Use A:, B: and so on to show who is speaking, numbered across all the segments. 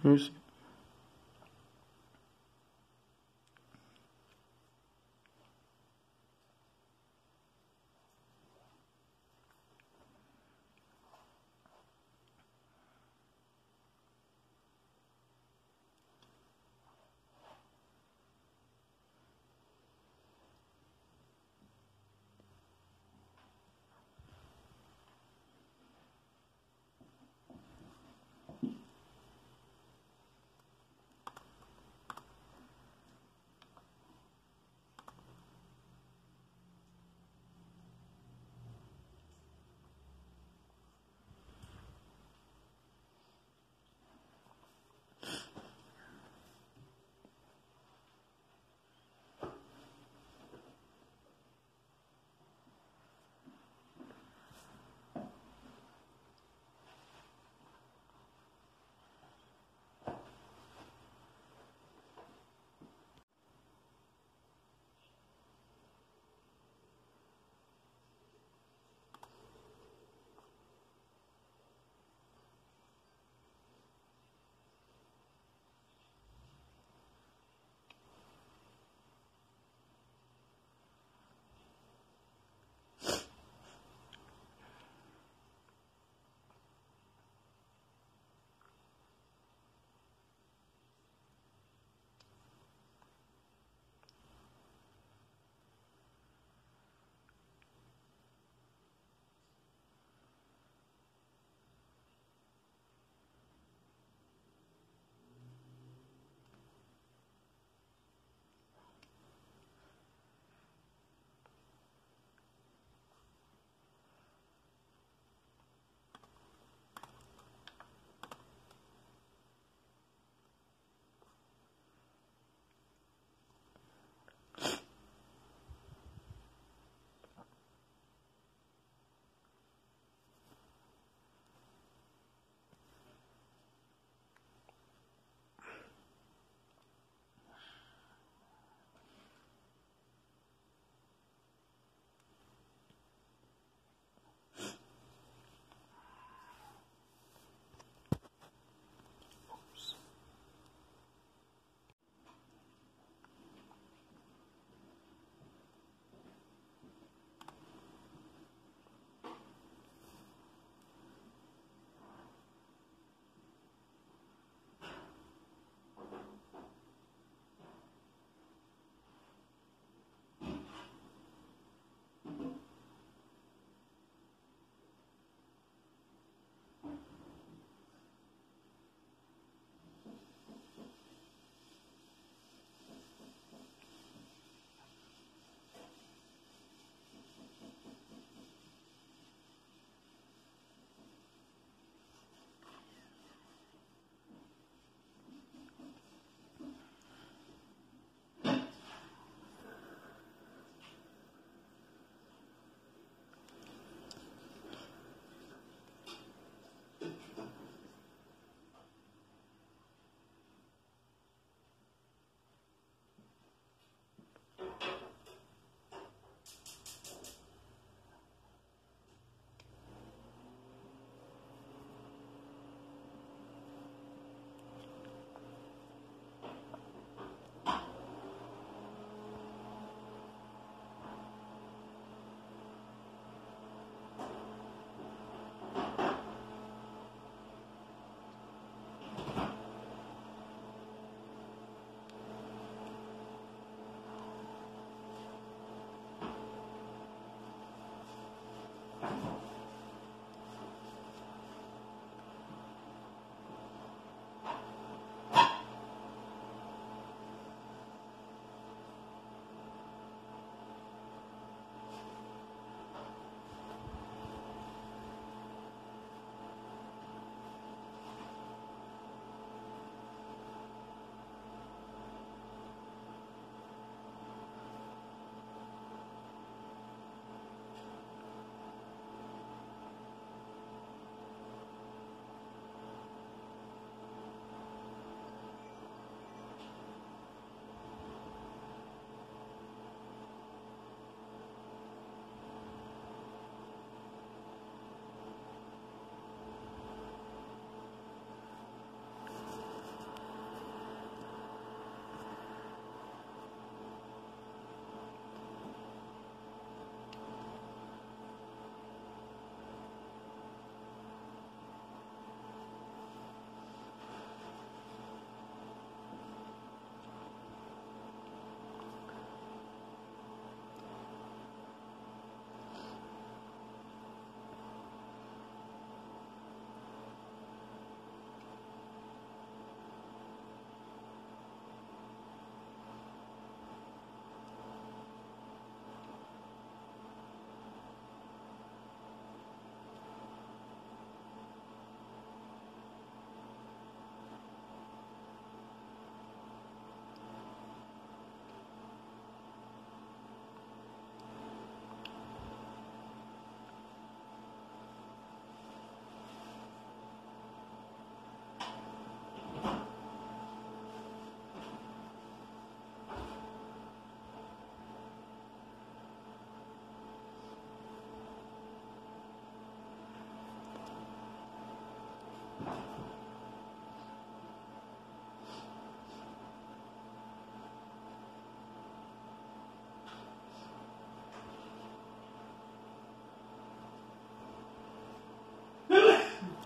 A: Yes.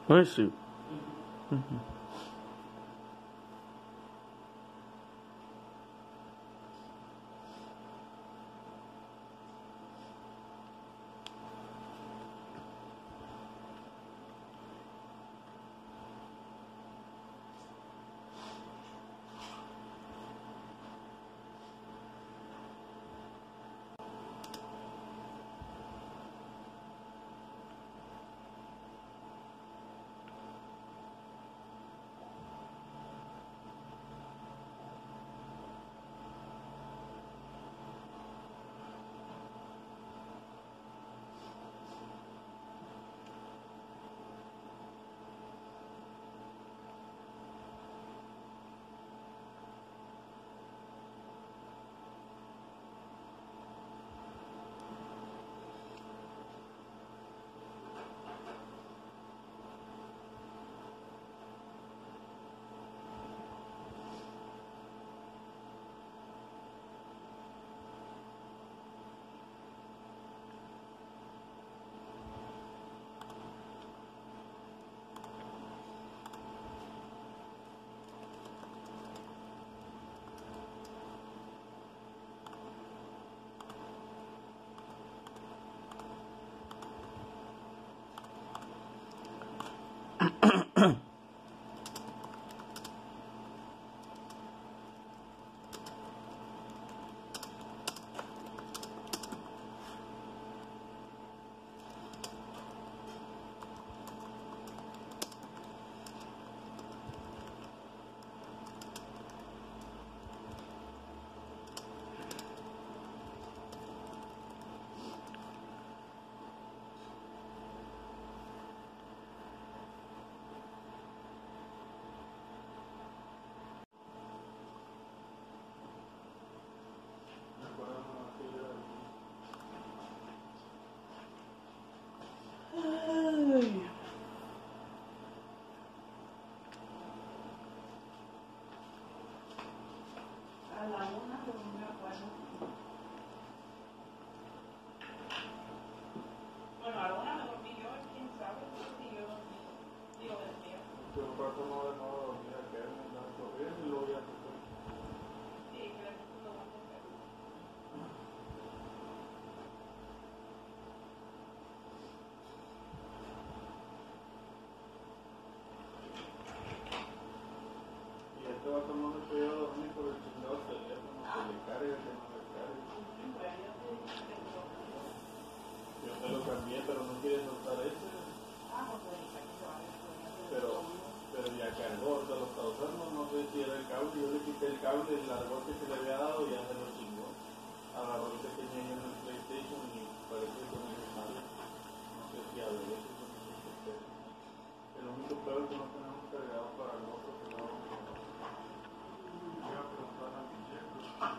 A: Ay, sí.
B: A la una, pero no me acuerdo. Bueno, a la una me dormí yo, quién sabe si yo digo despierto.
C: Yo un rato no dejaba dormir a Kevin, andaba corriendo y luego ya se fue.
B: Sí, que le gusta lo más de perro.
C: Y este vato no me podía dormir por el chingado teléfono, que le carga, que no le carga.
B: Bueno, yo te dije que no.
C: Yo me lo cambié, pero no quiere soltar ese.
B: Ah, pues ahorita que se va a ver.
C: Pero ya cargó, o sea, lo está usando, no sé si era el cable. Yo le quité el cable, el largo que se le había dado y ya se lo chingó. Agarró el que tenía yo en el PlayStation y parece que no le sale. No sé si a veces o no sé qué pedo. El único pedo es que no tenemos cargado para el otro que no vamos a hacer. Voy a preguntar a mi jefe.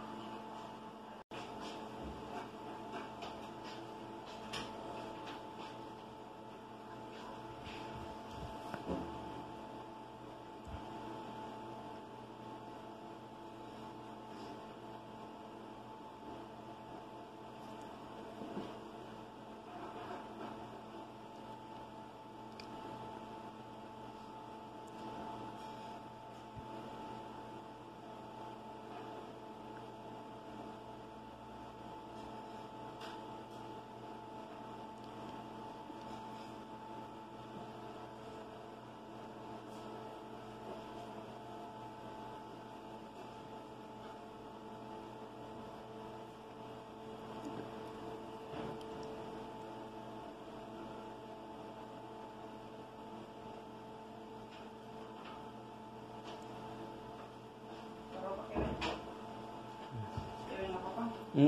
B: ¿La ropa que ven? ¿Que ven la ropa?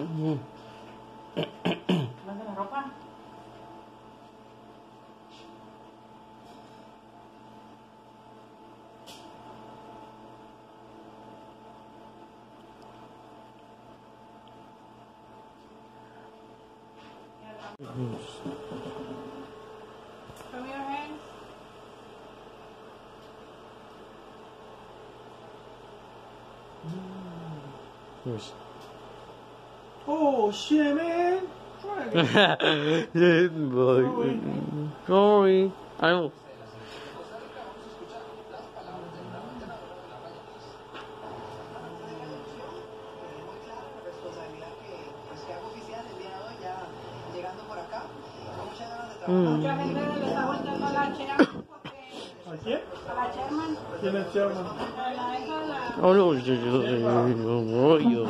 B: ¿Más de la ropa? From your hands?
A: Yes.
C: Oh shit, man! Try again.
A: Sorry. I don't.
B: Mucha gente le está volteando a la Sherman porque
C: ¿A quién?
B: a la Sherman,
C: ¿Quién es Sherman?
B: la esa la
A: Oh no, yo.